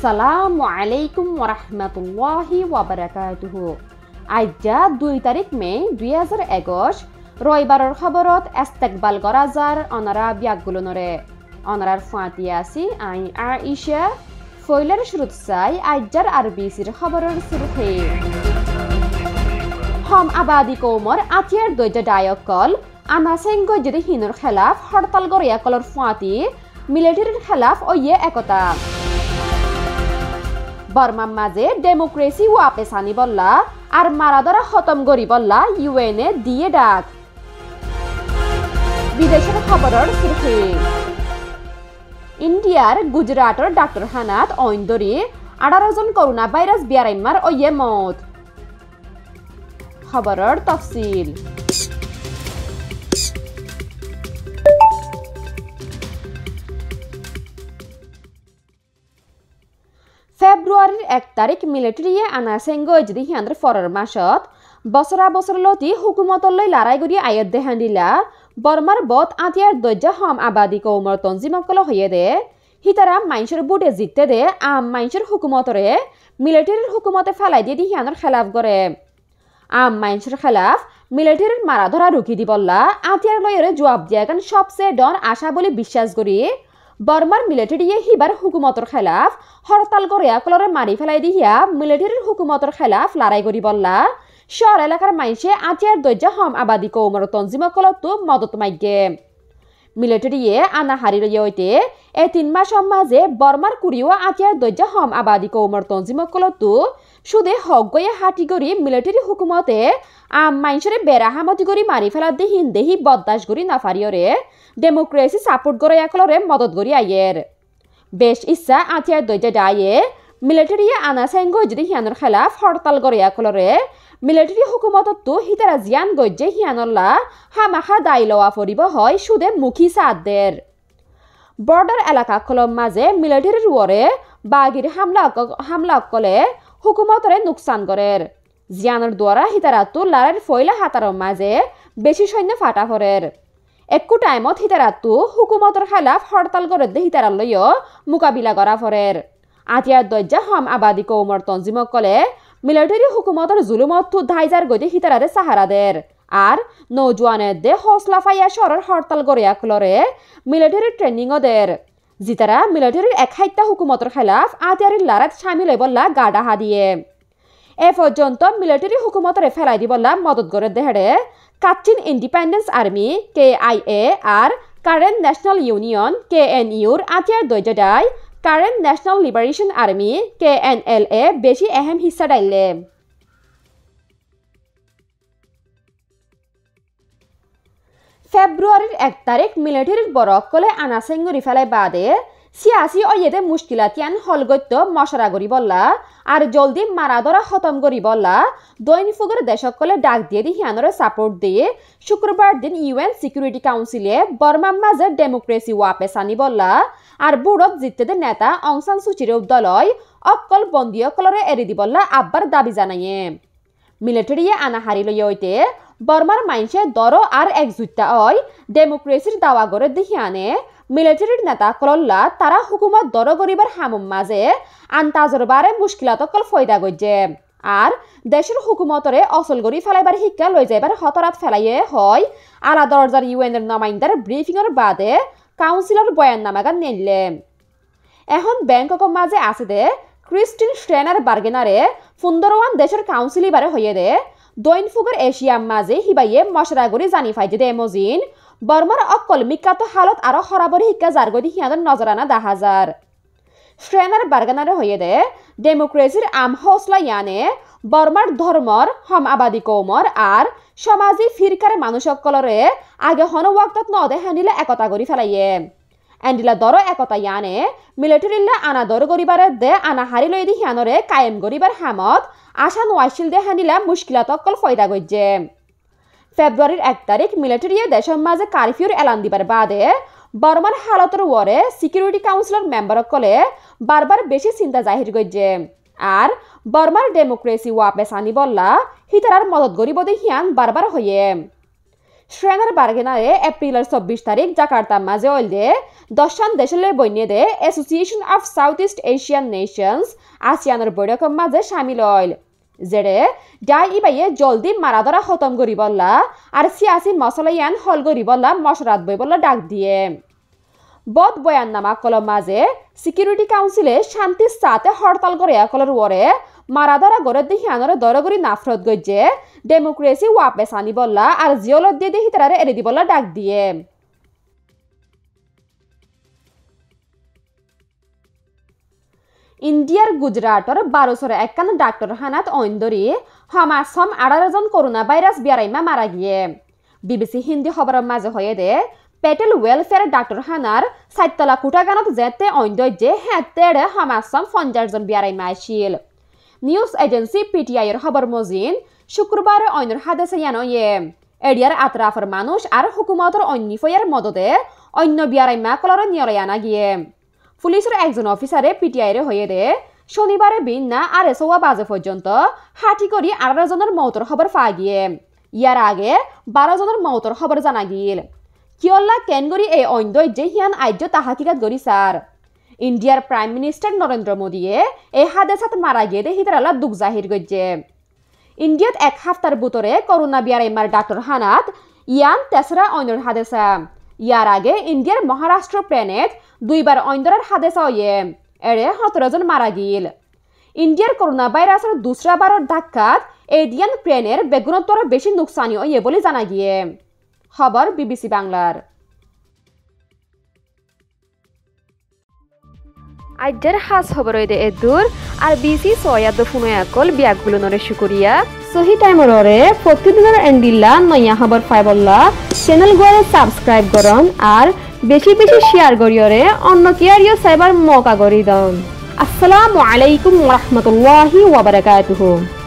আসসালামু আলাইকুম ওরহমতুল্লাহি ওয়াবারাকাতুহু। আজ্জা 2 তারিখ মে 2021 রবিবারের খবরত ইস্তেকবাল করা যার অনারা বিয়াগুলনরে অনারার ফাতিয়াসি আই আয়েশা ফয়লার শুরুত চাই আজ্জার আরবিসির খবরের শুরুতে হম আবাদি কৌমর আতিয়ার দৈর্য ডায়কল আনাসেঙ্গ যদি হিনুর খেলাফ হরতাল গরিয়া কলর ফাঁতি মিলিটারির খেলাফ ওয়ে একতা বর্মার মাঝে ডেমোক্রেসি ওয়াপে সানি বললা আর মারাদরা খতম করি বললা ইউএনএ দিয়ে ডাক। বিদেশের খবরের শুরুতে ইন্ডিয়ার গুজরাটের ডাক্তারখানাত ঐন্দরি 18 জন করোনা ভাইরাস বিয়ারাইমার ওয়ে মত। খবরের তফসিল ফেব্রুয়ারির 1 তারিখ মিলিটারিয়ে আনাসেঙ্গ যদি হিয়ান্দ্র ফরের মাসত বছরা বছর লতি হুকুমতলৈ লড়াই করি আয়ত দেহান দিলা বর্মার বত আতিয়ার দৈর্য হম আবাদি কৌমর তঞ্জিমকল হইয়ে দে হিতারা মাইনসের বুটে জিততে দে আম মাইনসের হুকুমতরে মিলিটারির হুকুমতে ফেলাই দিয়ে হিয়ানোর খেলাফ করে আম মাইনসের খেলাফ মিলিটারির মারা ধরা রুখি দি বললা আতিয়ার লয়ের জবাব দিয়া গান সবচেয়ে ডন আশা বলে বিশ্বাস করি বর্মার মিলিটারিয়ে হিবার হুকুমতর খেলাফ হরতাল করিয়া কলরে মারি ফেলাই দিয়া মিলিটারির হুকুমতর খেলাফ লড়াই করি বললা শহর এলাকার মাইসে আতিয়ার দৈর্য হম আবাদি কৌমর তঞ্জিমকলতো মদত মাইগে মিলিটারিয়ে আনা হারি রইতে এ 3 মাস মাঝে বর্মার কুড়িও আতিয়ার দৈর্য হম আবাদি কৌমর তঞ্জিমকলতো সুদে হক গয়ে হাঁটি করি মিলিটারি হুকুমতে আম মাইনসরে বেড়াহামতি করি মারি ফেলার দেহিন দেহি বদদাস করি না ফারিয়রে ডেমোক্রেসি সাপোর্ট করে একলরে মদত করি আয়ের বেশ ইচ্ছা আতিয়ার দৈর্য ডায়ে মিলিটারিয়ে আনা সেঙ্গ যদি হিয়ানোর খেলাফ হরতাল করে একলরে মিলিটারি হুকুমততো হিতারা জিয়ান গজ্জে হিয়ানল্লা হামাখা দায় লওয়া পরিব হয় সুদে মুখী সাদদের বর্ডার এলাকা কলম মাঝে মিলিটারির ওরে বাগির হামলা অকলে হুকুমতরে নুকসান করের জিয়ানোর দ্বারা হিতারাতো লারের ফয়লা হাতার মাঝে বেশি সৈন্য ফাটা ফরের একু টাইমত হিতারাতো হুকুমতর খেলাফ হরতাল করে দে হিতারার লইও মোকাবিলা করা ফরের আতিয়ার দৈর্য হম আবাদি কৌমর তঞ্জিমকলে মিলিটারি হুকুমতর জুলুমত ধাইজার গতি হিতারারে সাহারাদের আর নৌজওয়ানের দে হসলা ফাইয়া শহরের হরতাল গড়িয়া খুলরে মিলিটারি ট্রেনিং ওদের জিতারা মিলিটারির 1 হুকুমতর খেলাফ আতিয়ারির লারাত সামিল হই বললা গাডাহা দিয়ে এ পর্যন্ত মিলিটারি হুকুমতরে ফেলাই দি বললা মদত করে দেহেড়ে কাচ্চিন ইন্ডিপেন্ডেন্স আর্মি KIA আর কারেন্ট ন্যাশনাল ইউনিয়ন KNUর আতিয়ার দৈর্য ডাই Karen national liberation army KNLA বেশি এহেম হিস্সা ডাইলে ফেব্রুয়ারির 1 তারিখ মিলিটারির বরকলে আনাসেঙ্গ রিফালাই বাদে সিয়াসি অয়েদে মুশকিলাতিয়ান হলগত্য মশারা করি বললা আর জলদি মারাদরা খতম করি বললা দৈনিফুগের দেশকলে ডাক দিয়ে দি হিয়ানরে সাপোর্ট দিয়ে শুক্রবার দিন UN সিকিউরিটি কাউন্সিলে বর্মার মাঝে ডেমোক্রেসি ওয়াপে সানি বললা আর বুড়ত জিততে নেতা অং সান সুচির দলয় অকল বন্দীয় কলরে এরি দি বললা আব্বার দাবি জানাইয়ে মিলিটারিয়ে আনা হারি লইতে বর্মার মাইনসে দর আর একজুটটা হয় ডেমোক্রেসির দাওয়া করে দেখিয়ানে মিলিটারির নেতা কলল্লা তারা হুকুমত দর গরিবার হামুম মাঝে আন্তাজর বারে মুশকিলাত কল ফয়দা গজ্জে আর দেশের হুকুমতরে অসল গরি ফেলাইবার শিক্ষা লই যাইবার হতরাত ফেলাইয়ে হয় আলা দরজার ইউএনের নমাইন্দার ব্রিফিংয়ের বাদে কাউন্সিলর বয়ান নামাগান নেলে এখন ব্যাংকক মাঝে আছে দে ক্রিস্টিন শ্রেনার বার্গেনারে 15 দেশের কাউন্সিল বারে হইয়ে দে দৈনফুগের এশিয়ার মাঝে হিবাইয়ে মশরা গরি জানি ফাইজে দে মজিন বর্মার অকল মিকাত হালত আরো হরাবরি শিক্ষা জারগদি হিয়াদের নজরানা 10,000 শ্রেনার বার্গানারে হইয়ে দে ডেমোক্রেসির আম হৌসলা ইয়ানে বর্মার ধর্মর হম আবাদি কৌমর আর সমাজি ফিরকার মানুষকলরে আগে হন ওয়াক্তত নদে হ্যান্ডিলে একতা করি ফেলাইয়ে এন্ডিলা দর একতা ইয়ানে মিলিটারিল্লা আনা দর গরিবারে দে আনা হারি লই দি হিয়ানরে কায়েম গরিবার হামত আশা নোয়াইছিল দে হ্যান্ডিলা মুশকিলাত অকল ফয়দা গজ্জে ফেব্রুয়ারির 1 তারিখ মিলিটারিয়ে দেশের মাঝে কারফিউর এলান দিবার বাদে বর্মার হালতের ওরে সিকিউরিটি কাউন্সিলর মেম্বারকলে বারবার বেশি চিন্তা জাহির গজ্জে আর বর্মার ডেমোক্রেসি ওয়াপে সানি বললা হিতারার মদত গরিব দে হিয়ান বারবার হইয়ে শ্রেণার বার্গেনারে এপ্রিলের 24 তারিখ জাকার্তা মাঝে হইলে 10 দেশের বইনেদে association of south east Asian nations আসিয়ানের বৈঠকের মাঝে সামিল হইল যেড়ে ডাই ইবাইয়ে জলদি মারা ধরা খতম করি বললা আর সিয়াসি মশলাইয়ান হল করি বললা মশরাত বই বললা ডাক দিয়ে বদ বয়াননামা কলম মাঝে সিকিউরিটি কাউন্সিলে শান্তির সাথে হরতাল করে কলর ওরে মারা ধরা গড়ে দিহিয়ানরে দরগরি নাফরত গজ্জে ডেমোক্রেসি ওয়াপেস আনি বললা আর জিওলত দিয়ে দিহি তারা এড়ে দি বললা ডাক দিয়ে ইন্ডিয়ার গুজরাটর 1251 ডাক্তার হানাত ঐন্দরি হমাসম 18 জন করোনা ভাইরাস বিয়ারাইমা মারা গিয়ে বিবিসি হিন্দি খবরের মাঝে হয়ে দে পেটেল ওয়েলফেয়ার ডাক্তার হানার সাইতলা কুটাগানত যেতে ঐন্দর্যে হেতেড়ে হমাসম 50 জন বিয়ারাইমা আসিল নিউজ এজেন্সি পিটিআইয়ের খবর মজিন শুক্রবারে অন্যর হাদেসে ইয়ানয়ে এরিয়ার আতরাফের মানুষ আর হুকুমতের অন্যফয়ের মদতে অন্য বিয়ারাইমা কলরে নিয়রে আনা গিয়ে পুলিশের একজন অফিসারে পিটিআইরে হয়ে দে শনিবারে বিন্না আর 6 বাজে পর্যন্ত হাঁটি করি 18 জনের মৌতর খবর পাওয়া গিয়ে ইয়ার আগে 12 জনের মৌতর খবর জানা গিল কিয়ল্লা কেনগরি এই ঐন্দর্যে হিয়ান আর্য তাহাকিকাত গরি স্যার ইন্ডিয়ার প্রাইম মিনিস্টার নরেন্দ্র মোদীয়ে এই হাদেসাত মারা গিয়ে দে হিতরালা দুঃখ জাহির গজ্জে ইন্ডিয়াত এক হাফতার বুতরে করোনা বিয়ারাইমার ডাক্তার হানাত ইয়ান তেসরা ঐন্দর হাদেসা ইয়ার আগে ইন্ডিয়ার মহারাষ্ট্র প্লেনেট 2 বার ঐন্দরের হাদেসা হয়ে এড়ে 17 জন মারা গিল ইন্ডিয়ার করোনা ভাইরাসের দুসরা বারের ধাক্কাত এডিয়ান প্লেনের বেগুনত্বর বেশি নুকসানি হয়ে বলে জানা গিয়ে খবর বিবিসি বাংলার আজের হাস খবর হইতে এদুর আর বিসি সয়াদ ফুনয়াকল বিয়াকগুলো নরে শুকরিয়া সহি টাইমরে প্রতিদিনের এন্ডিল্লা নয়া খবর পাইবল্লা চ্যানেল গুয়ারে সাবস্ক্রাইব করন আর বেশি বেশি শেয়ার করিয়রে অন্য কিয়ারিও সাইবার মৌকা করি দন আসসালামু আলাইকুম ওয়া রাহমাতুল্লাহি ওয়া বারাকাতুহু।